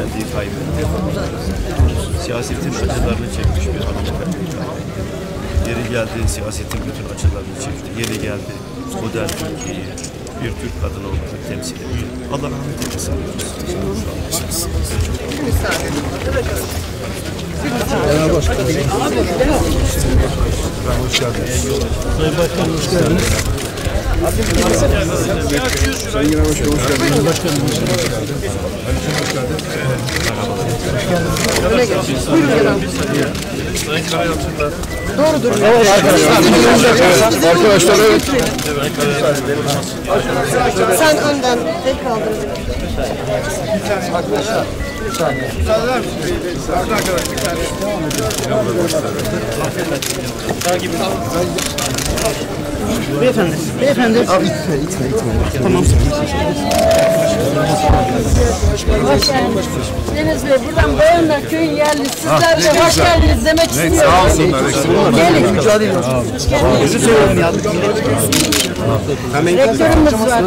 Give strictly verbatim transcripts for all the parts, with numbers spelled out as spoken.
geldiği kaybetti. Siyasetin acılarını çekmiş bir hanımefendi. Yeri geldi siyasetin bütün acılarını çekti. Yeri geldi modern Türkiye'yi bir Türk kadını olarak temsil etti. Allah rahmet eylesin. Genel Başkanım. Hoş geldiniz. Sayın Başkanım hoş geldiniz. Sayın Genel Başkanım hoş geldiniz. Başkanım hoş geldiniz. Hoş geldiniz. Öyle geç. Buyurun Genel Başkanım. Doğrudur. Evet arkadaşlar. Arkadaşlar evet. Sen önden tek kaldırın. Arkadaşlar. Bir saniye. Müsaade eder misiniz? Arkadaşlar bir saniye. Takip edin. Beyefendi, beyefendi. Abi itme, itme, itme. Tamam. Hoş geldiniz. Deniz Bey, buradan Bayanlar Köyün yerli. Sizler de hoş geldiniz demek istiyorum. Sağ olsunlar. Gelin. Mücadele ediyoruz. Bizi seviyorum ya. Rektörümüz var.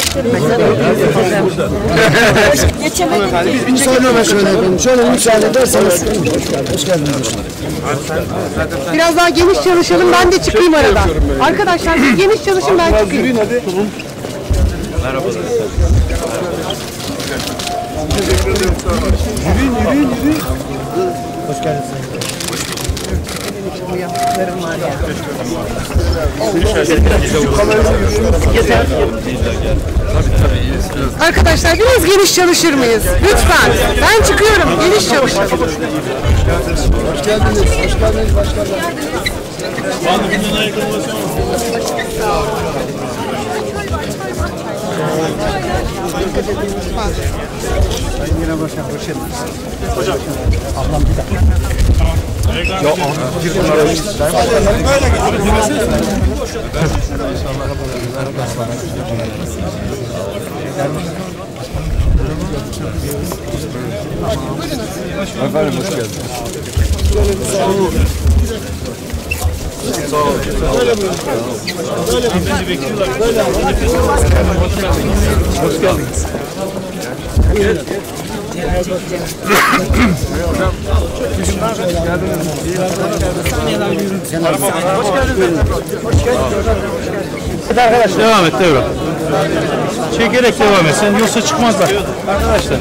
Geçemedik. Müsaade şöyle efendim. Şöyle müsaade ederseniz. Hoş geldiniz. Biraz daha geniş çalışalım, ben de çıkayım aradan. Arkadaşlar siz geniş çalışın, ben çıkayım. Yürüyün hadi. Merhabalar. Yürüyün, yürüyün, yürüyün. Hoş geldiniz. Yeter. Arkadaşlar biraz geniş çalışır mıyız? Lütfen. Ben çıkıyorum. Geniş çalışın. Hoş geldiniz, hoş geldiniz başkanlar. Sayın Genel Başkan, hoş geldiniz. Hocam. Ablam bir dakika. Ya bir bunlara böyle efendim hoş geldiniz. Sağ olun. Böyle mi? Böyle mi? Bizi bekliyorlar. Böyle mi? Hoş geldiniz. Arkadaşlar devam et devre. Çekerek devam et. Sen yoksa çıkmazlar. Arkadaşlar.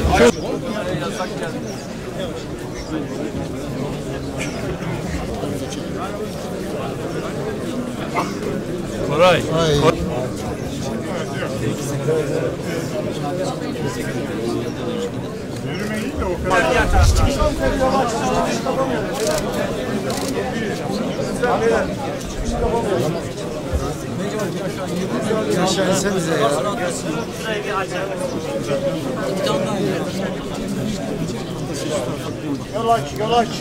Koray. Aşağı insenize ya. Yol aç, yol aç.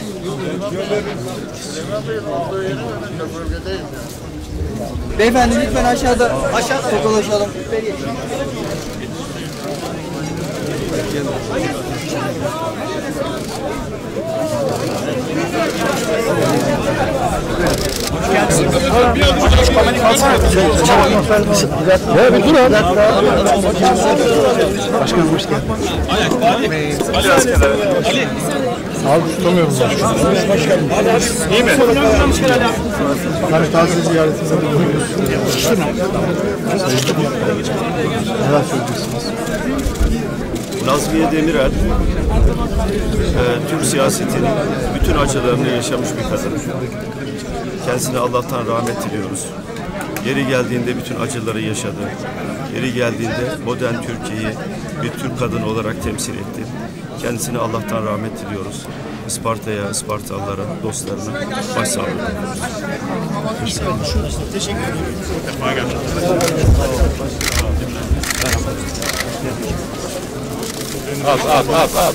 Beyefendi lütfen aşağıda, aşağıda tokalaşalım. Ya bir dur abi. Başkanım hoş geldin. Ali askerler. Ali. Abi tutamıyorum ben. Başkanım. İyi mi? Hani taze ziyaretinize bulunuyoruz. Neler söyleyeceksiniz? Nazmiye Demirel, e, Türk siyasetinin bütün acılarını yaşamış bir kadın. Kendisine Allah'tan rahmet diliyoruz. Yeri geldiğinde bütün acıları yaşadı. Yeri geldiğinde modern Türkiye'yi bir Türk kadını olarak temsil etti. Kendisine Allah'tan rahmet diliyoruz. Isparta'ya, Ispartalılara, dostlarına başsağlığı diliyoruz. Teşekkür ederim. At at at at.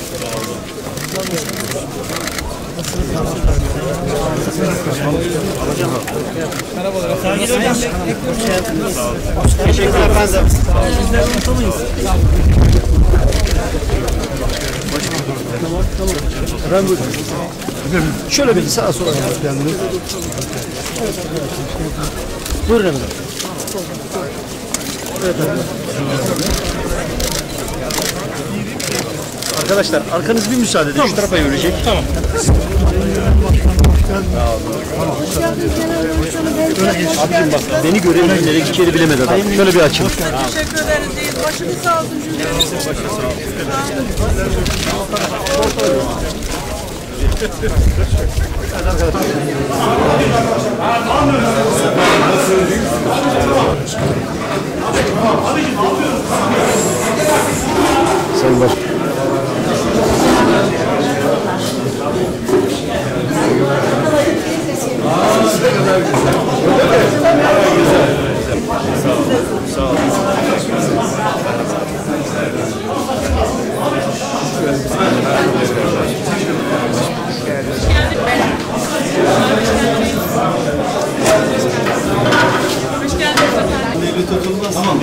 Merhabalar. Teşekkür efendim. Sizler unutamayız. Efendim buyurun. Şöyle bir sağa sola kendiniz. Buyurun efendim. Evet efendim. Arkadaşlar arkanız bir müsaade edin. Tamam. Şu tarafa yürüyecek. Tamam. Abicim bak beni görelim nereye gideceğini bilemedi adam. Şöyle bir açın. Teşekkür ederiz. Başınız sağ olsun. Sayın Baş. Sağ olun. Hoş geldiniz efendim. Eli tutulmaz. Tamam.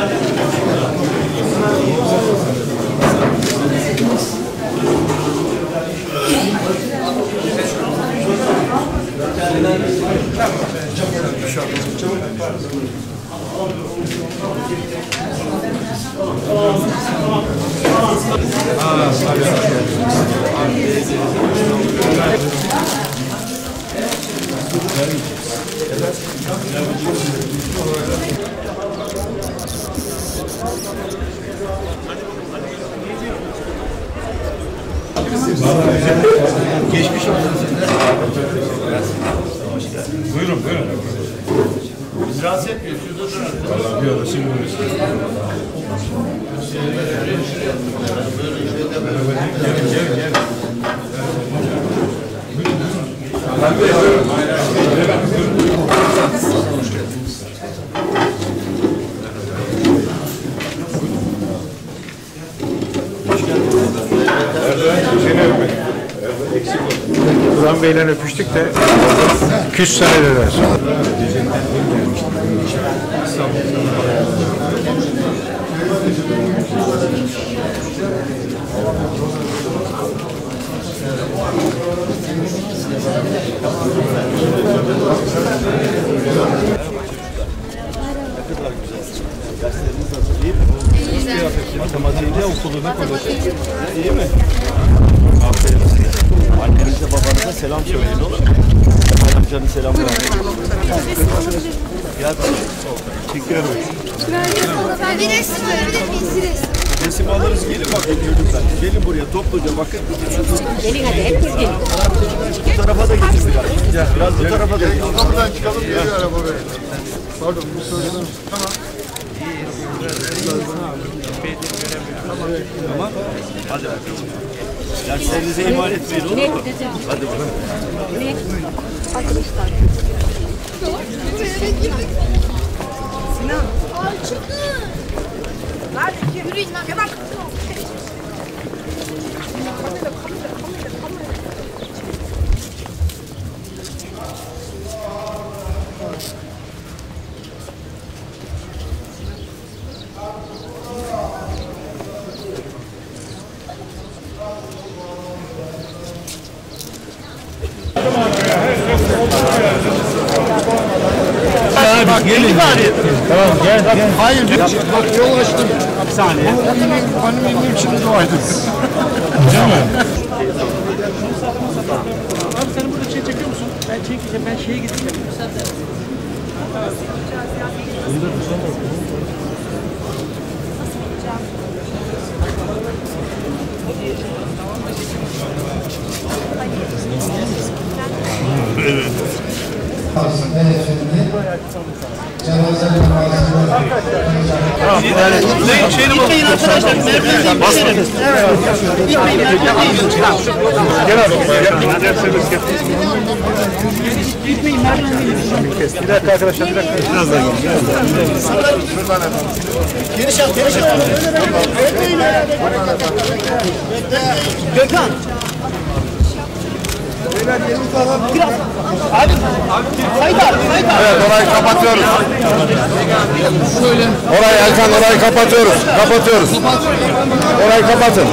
Geçmiş olsun. Buyurun buyurun. Biz rahatsız etmiyoruz. Vallahi bir odası buyurun. Gelin gelin gelin. Burhan Bey'le öpüştük de küs sayılırlar. Matematiğinde okuluna koyuyorsunuz. İyi mi? Aferin size. Annenize babanıza selam söyleyin olur mu? Amcanın selam verin. Gel bakalım. Teşekkür ederim. Bir resim verebilir miyiz? Resim alırız. Gelin bakın çocuklar. Gelin buraya topluca bakın. Gelin hadi herkes gelin. Bu tarafa da geçin. Biraz bu tarafa da geçin. Kapıdan çıkalım geliyor araba oraya. Pardon bu söyledim. Tamam. Tamam. Hadi bakalım. Derslerinize ihmal etmeyin olur mu? Hadi bakalım. Arkadaşlar. Sinan. Ay çıktı. Hadi yürüyün lan. Hemen. Bak gelin bari. Tamam gel gel. Hayır bir bak yol açtım. Bir saniye. Benim ilmim için dua edin. Değil mi? Abi sen burada şey çekiyor musun? Ben çekeceğim, ben şeye gideceğim. Evet. Tamam. Yani şeyini Gitmeyin arkadaşlar. Nereden gitmeyin? Gitmeyin. Gel abi. Gel. Gitmeyin. Nereden Bir dakika arkadaşlar bir dakika. Birazdan gel. Geniş al, geniş al. Gökhan. Biraz. Abi. Haydar. Haydar. Evet orayı kapatıyoruz. Orayı Erkan orayı kapatıyoruz. Kapatıyoruz. Orayı kapatın.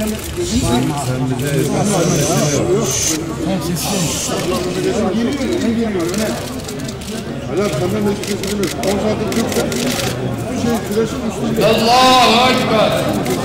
Allahu Ekber.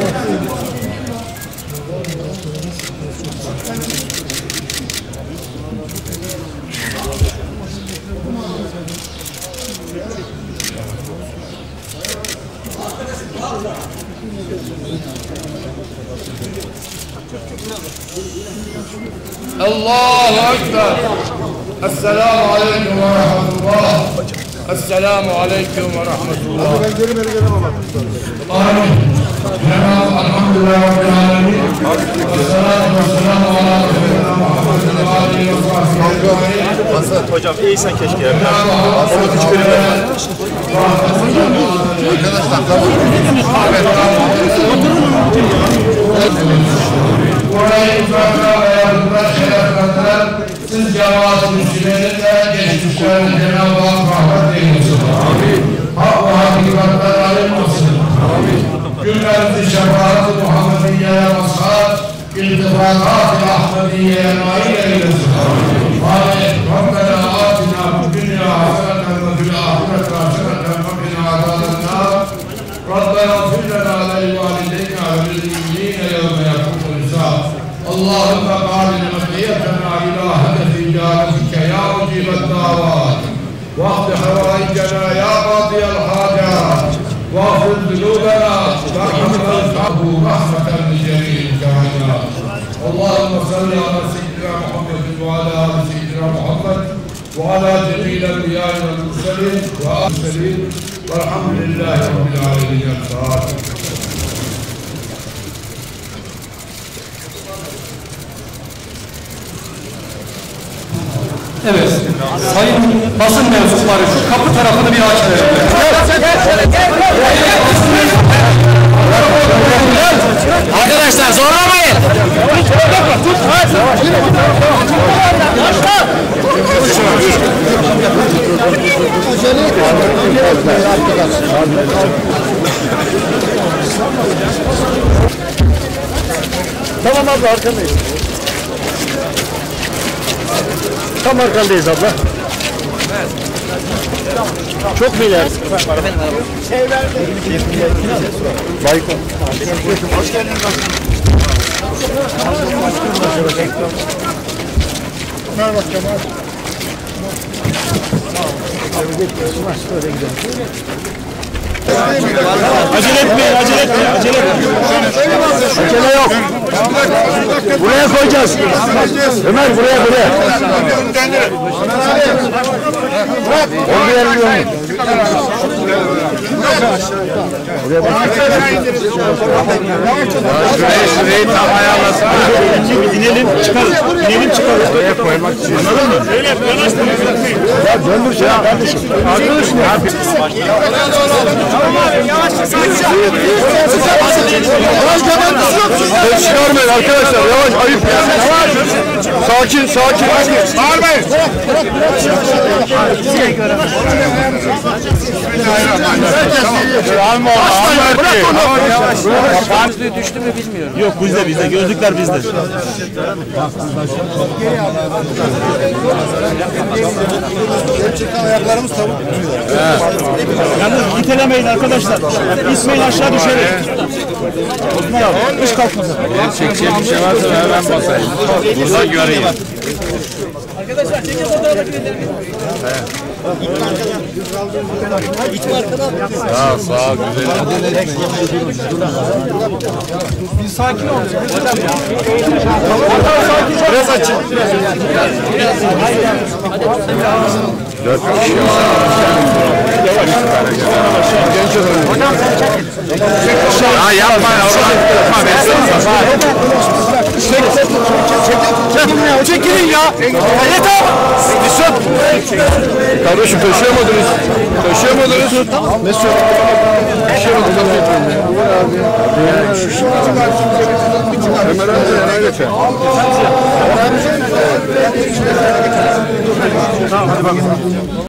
Allahu Ekber. Esselamu Aleyküm ve Rahmetullah. Esselamu Aleyküm ve Rahmetullah. Amin. Cenab-ı Elhamdülillah Rabbil Alemin. Esselatu vesselamu ala Resulina Muhammedin ve alihi ve sahbihi. Hocam iyiysen keşke ya. Onu küçük bir Burayı uzakta ve yardımda şereflendiren siz cemaat-ı müslümenin de geçmişlerine Cenab-ı Hak rahmet eylesin. Hak ve hakikatler alim olsun. Cümlemizi şefaat-ı Muhammediye'ye mazhar, iltifakat-ı Ahmediye'ye nail eylesin. Rabbena atina fid dünya haseneten ve fil ahireti haseneten ve qina azabennar. Rabbena ighfir lana ve li valideyna ve lil mu'minina yevme yaqumul hisab. Allahümme qâlina mekiyetena ila hedefi icabetike ya mucibet davat. Vahdi havaicena ya qadiyel hâcat. Vahfir zunûbena ve rahmetel fâhu rahmeten li cemîl kâinat. Allahümme salli ala seyyidina Muhammedin ve ala ala seyyidina Muhammed ve ala cemîl enbiyâi ve murselîn ve âselîn velhamdülillahi rabbil âlemin. Evet, sayın basın mensupları şu kapı tarafını bir açın. Arkadaşlar zorlamayın. Tamam abla, arkandayız. Tam arkandayız abla. Çok mu ilerisi? Bayko. Hoş geldiniz. Merhaba Kemal. Acele etmeyin, acele etmeyin, acele etmeyin. Acele yok. Buraya koyacağız. Ömer buraya, buraya. Onu vermiyor mu? Buraya bak. Şurayı, şurayı tam ayarlasın. Bir dinelim, çıkarız. Dinelim, çıkarız. Buraya koymak için. Anladın mı? Öyle yap, yanaştın. Ya döndür ya kardeşim. Arkadaşım ya. Ses çıkarmayın arkadaşlar, yavaş, ayıp ya. Sakin, sakin. Bağırmayın. Alma onu, alma. Bırak onu. Gözlüğü düştü mü bilmiyorum. Yok bizde, bizde. Gözlükler bizde. Ayaklarımız tavuk. Yalnız itelemeyin arkadaşlar. İsmail aşağı düşelim. Osman abi, iş kalkmasın. Çekeceğim bir şey varsa hemen basayım. Buradan göreyim. Arkadaşlar çekin fotoğrafı gidelim. Sağ sağ güzel. Bir sakin olun. Biraz açın. Dört kişi var. Ya yapma ya. Çekilin ya. Yeter. Kardeşim taşıyor muydunuz? Taşıyor muydunuz? Ne söylüyorsun? Taşıyor muydunuz? Ömer abi yana geçer. Tamam hadi bakalım.